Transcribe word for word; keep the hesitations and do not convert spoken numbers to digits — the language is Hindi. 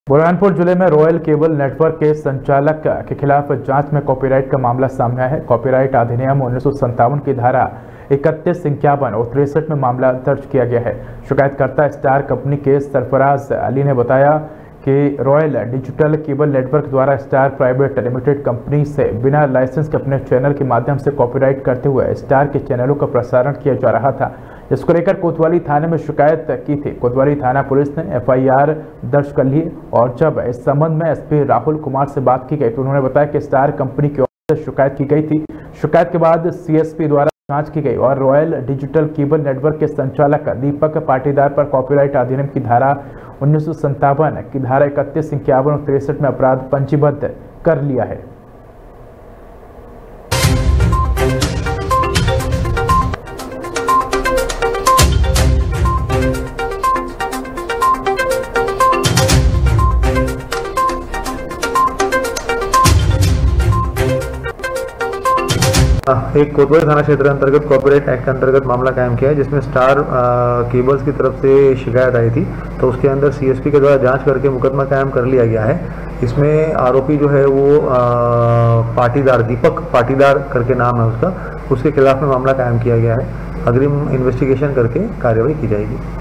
बुरहानपुर जिले में रॉयल केबल नेटवर्क के संचालक के खिलाफ जांच में कॉपीराइट का मामला सामने आया है। कॉपीराइट अधिनियम उन्नीस सौ संतावन की धारा इकतीस इक्यावन और तिरसठ में मामला दर्ज किया गया है। शिकायतकर्ता स्टार कंपनी के सरफराज अली ने बताया कि रॉयल डिजिटल केबल नेटवर्क द्वारा स्टार प्राइवेट लिमिटेड कंपनी से बिना लाइसेंस के अपने चैनल के माध्यम से कॉपीराइट करते हुए स्टार के चैनलों का प्रसारण किया जा रहा था, जिसको लेकर कोतवाली थाने में शिकायत की थी। कोतवाली थाना पुलिस ने एफ आई आर दर्ज कर ली और जब इस संबंध में एस पी राहुल कुमार से बात की गई तो उन्होंने बताया कि स्टार कंपनी की ओर से शिकायत की गई थी। शिकायत के बाद सी एस पी द्वारा जांच की गई और रॉयल डिजिटल केबल नेटवर्क के संचालक दीपक पाटीदार पर कॉपीराइट अधिनियम की धारा उन्नीस सौ संतावन की धारा इकतीस इक्यावन और तिरसठ में अपराध पंजीबद्ध कर लिया है। एक कोतवाली थाना क्षेत्र अंतर्गत कॉपीराइट एक्ट अंतर्गत मामला कायम किया है, जिसमें स्टार आ, केबल्स की तरफ से शिकायत आई थी। तो उसके अंदर सी एस पी के द्वारा जांच करके मुकदमा कायम कर लिया गया है। इसमें आरोपी जो है वो आ, पाटीदार दीपक पाटीदार करके नाम है उसका, उसके खिलाफ में मामला कायम किया गया है। अग्रिम इन्वेस्टिगेशन करके कार्रवाई की जाएगी।